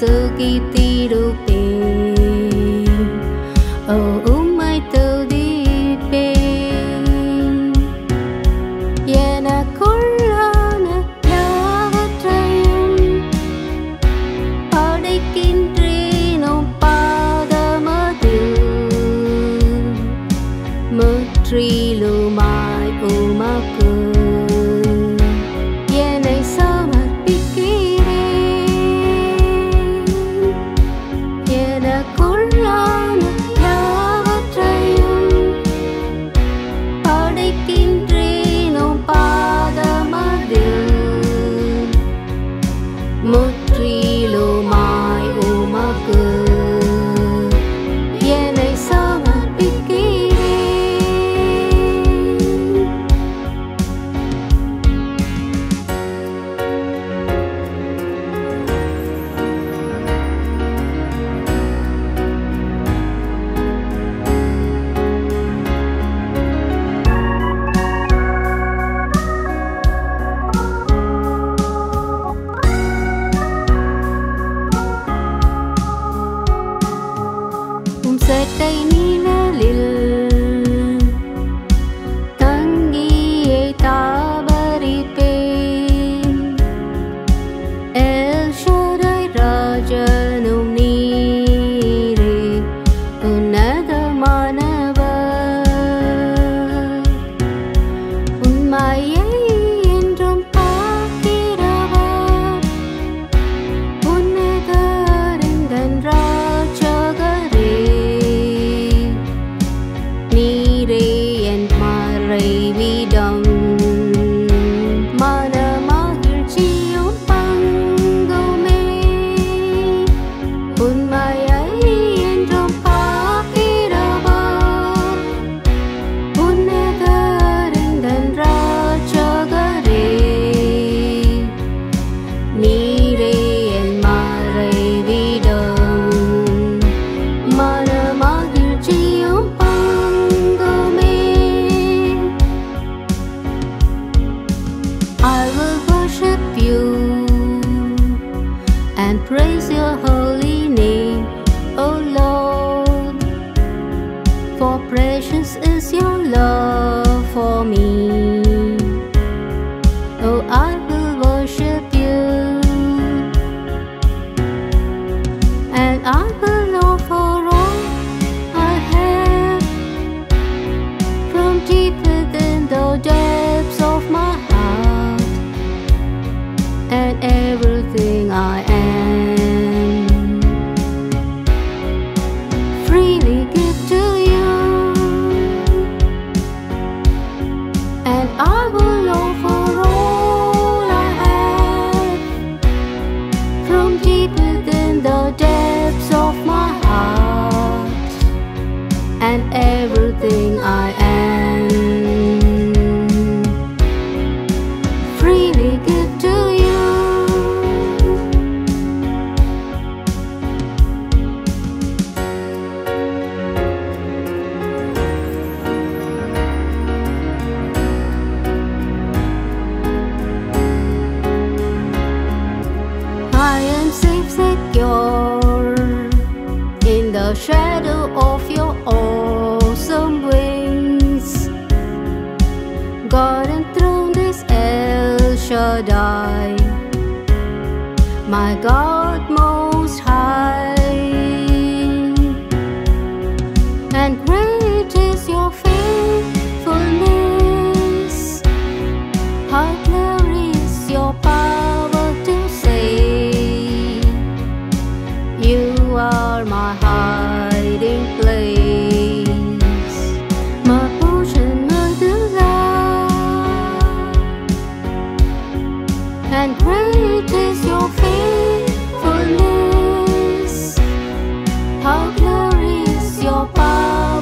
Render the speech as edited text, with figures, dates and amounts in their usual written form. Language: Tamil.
சுகித்திருப்பேன். ஓ உம்மை துதிப்பேன். எனக்குள்ளான யாவற்றையும் படைக்கின்றேன் உம் பாதமதில். முற்றிலுமாய் உமக்கு என்னை சமர்ப்பிக்கிறேன். எனக்குள்ளான யாவற்றையும் படைக்கின்றேன் உம் பாதமதில். முற்றிலுமாய் உமக்கு என்னை சமர்ப்பிக்கிறேன். உம் சட்டை நிழலில் தங்கியே தாபரிப்பேன். எல் ஷடாய் ராஜனும் நீரே உன்னதமானவர். உண்மையை என்றும் பார்க்கிறவர். உன்னதரிந்தன் ராஜகரே. நீரே என் மறைவிடம். மனமகிழ்ச்சியும் பங்குமே. உண்மையை என்றும் பார்க்கிறவர். உன்னதரிந்தன் ராஜகரே. நீரே என் மறைவிடம். மனமகிழ்ச்சியும் பங்குமே. I will worship you and praise your holy name, O Lord, for precious is your love for me. Oh, I will worship you and I will offer all I have from deep within the depths of my heart, and everything I am freely give to you. And I will offer all I have from deep within the depths of my heart, and everything I am freely give to you. I am safe, secure in the shadow of your awesome wings. God enthroned is El Shaddai, my God most high. And great is your faithfulness. How glorious your power to save. You are my hiding place, my portion, my delight. And great is your faithfulness. How glorious your power